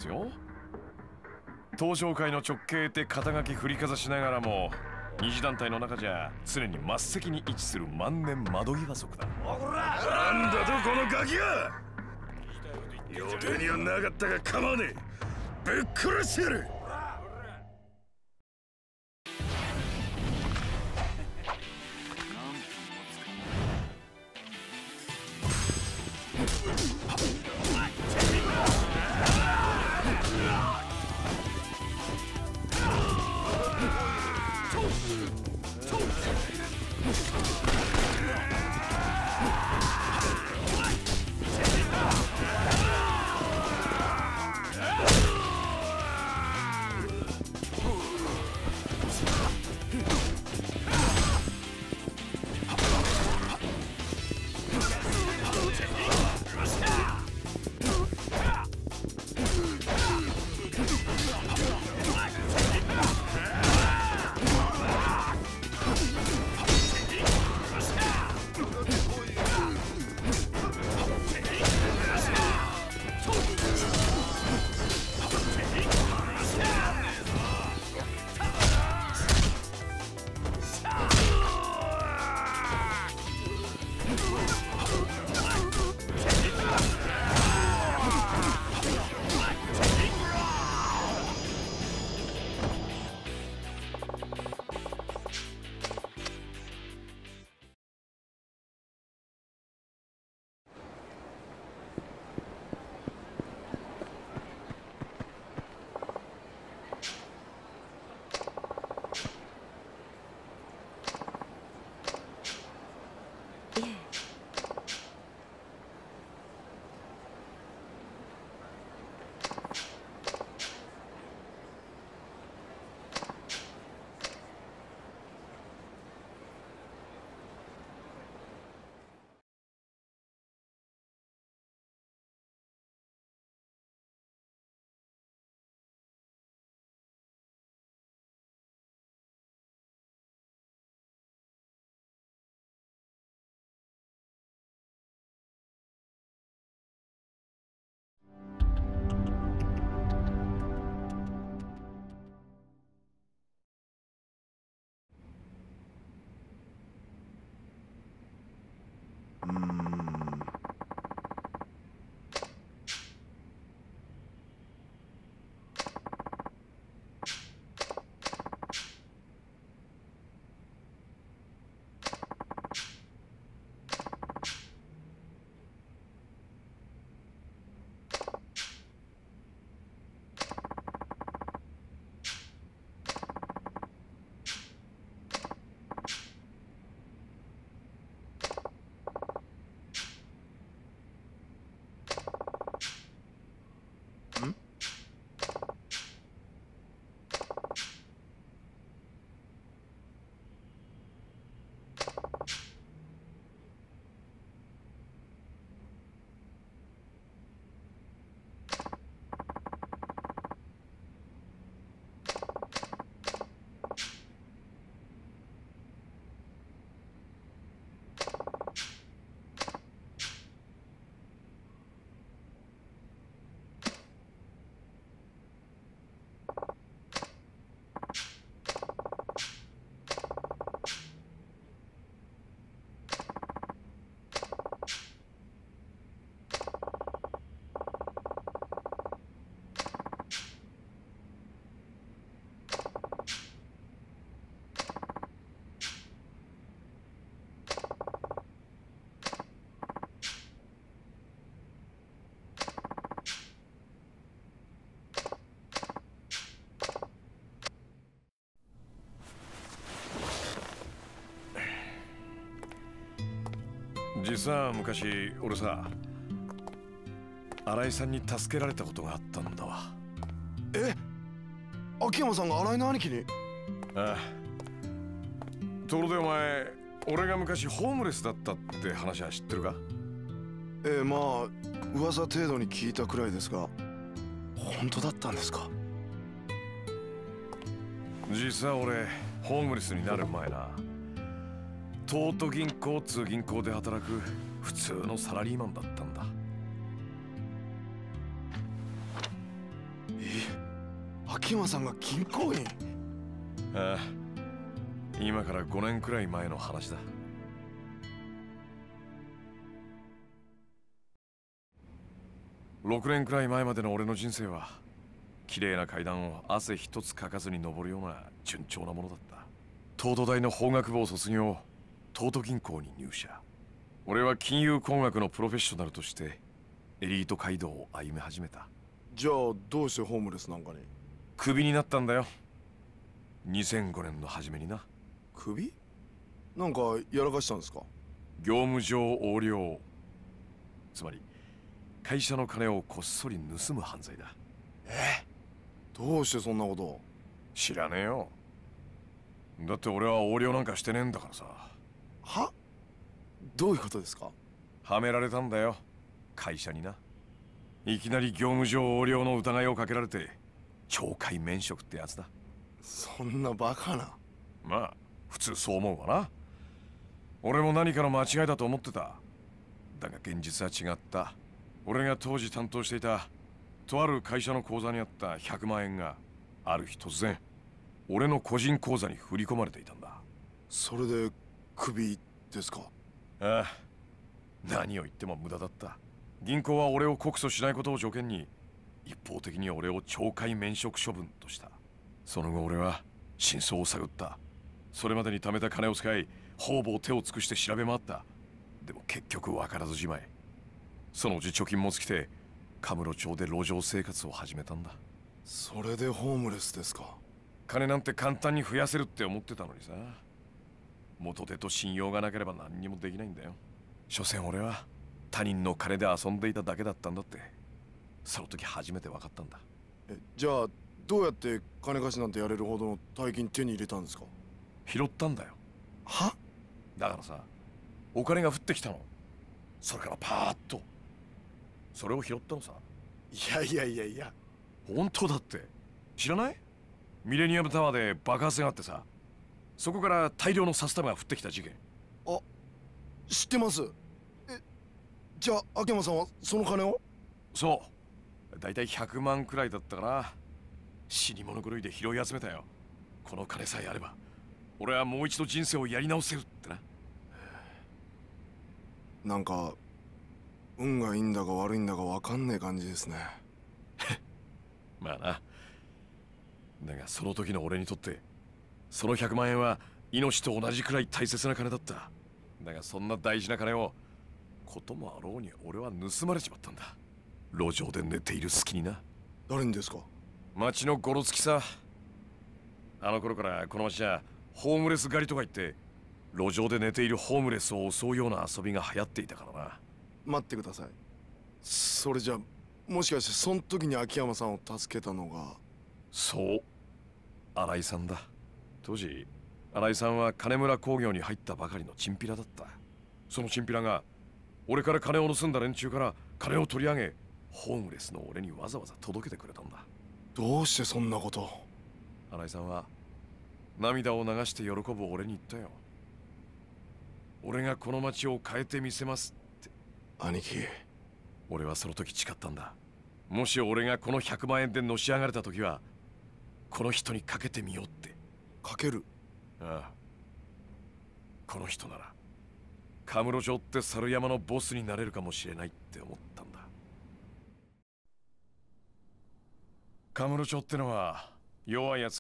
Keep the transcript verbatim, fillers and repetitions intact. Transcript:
ですよ。東商会の直系って肩書き振りかざしながらも、二次団体の中じゃ常に末席に位置する万年窓際族だ。 なんだとこのガキが。予定にはなかったが構わねえ。ぶっ殺してやる。 うーん。 実は昔俺さ、新井さんに助けられたことがあったんだわ。 え、秋山さんが新井の兄貴に？ ああ。ところでお前、俺が昔ホームレスだったって話は知ってるか？ ええ、まあ噂程度に聞いたくらいですが、本当だったんですか？ 実は俺ホームレスになる前な、東都銀行っつう銀行で働く普通のサラリーマンだったんだ。 え、秋山さんが銀行員？ ああ、今からごねんくらい前の話だ。ろくねんくらい前までの俺の人生は綺麗な階段を汗一つかかずに登るような順調なものだった。東都大の法学部を卒業、東都銀行に入社。俺は金融工学のプロフェッショナルとしてエリート街道を歩み始めた。 じゃあどうしてホームレスなんかに？ クビになったんだよ、にせんごねんの初めにな。 クビ？なんかやらかしたんですか？ 業務上横領、つまり会社の金をこっそり盗む犯罪だ。 え？どうしてそんなことを？ 知らねえよ。だって俺は横領なんかしてねえんだからさ。 は？どういうことですか？ はめられたんだよ、会社にな。いきなり業務上横領の疑いをかけられて懲戒免職ってやつだ。 そんなバカな。 まあ普通そう思うわな。俺も何かの間違いだと思ってた。だが現実は違った。俺が当時担当していたとある会社の口座にあったひゃくまんえんがある日突然俺の個人口座に振り込まれていたんだ。 それでクビですか？ ああ、何を言っても無駄だった。銀行は俺を告訴しないことを条件に一方的に俺を懲戒免職処分とした。その後俺は真相を探った。それまでに貯めた金を使い方々手を尽くして調べ回った。でも結局分からずじまい。そのうち貯金も尽きて神室町で路上生活を始めたんだ。 それでホームレスですか？ 金なんて簡単に増やせるって思ってたのにさ、元手と信用がなければ何にもできないんだよ。所詮俺は他人の金で遊んでいただけだったんだって、その時初めて分かったんだ。 え、じゃあどうやって金貸しなんてやれるほどの大金手に入れたんですか？ 拾ったんだよ。 は？ だからさ、お金が降ってきたの。それからパーッとそれを拾ったのさ。 いやいやいやいや、 本当だって。知らない？ミレニアムタワーで爆発があってさ、そこから大量の札束が降ってきた事件。 あ、知ってます。え、じゃあ秋山さんはその金を？ そう、だいたいひゃくまんくらいだったかな。死に物狂いで拾い集めたよ。この金さえあれば俺はもう一度人生をやり直せるってな。 なんか運がいいんだか悪いんだか分かんねえ感じですね。 まあな。だがその時の俺にとってそのひゃくまんえんは命と同じくらい大切な金だった。だがそんな大事な金をこともあろうに俺は盗まれちまったんだ。路上で寝ている隙にな。 誰にですか？ 町のゴロつきさ。あの頃からこの町はホームレス狩りとか言って路上で寝ているホームレスを襲うような遊びが流行っていたからな。 待ってください。それじゃもしかしてその時に秋山さんを助けたのが？ そう、新井さんだ。当時新井さんは金村工業に入ったばかりのチンピラだった。そのチンピラが俺から金を盗んだ連中から金を取り上げ、ホームレスの俺にわざわざ届けてくれたんだ。 どうしてそんなこと？ 新井さんは涙を流して喜ぶ俺に言ったよ。俺がこの町を変えてみせますって。 兄貴、 俺はその時誓ったんだ。もし俺がこのひゃくまんえんでのし上がれた時はこの人にかけてみようって。 かける？ ああ、この人ならカムロ町って猿山のボスになれるかもしれないって思ったんだ。カムロ町ってのは弱いやつ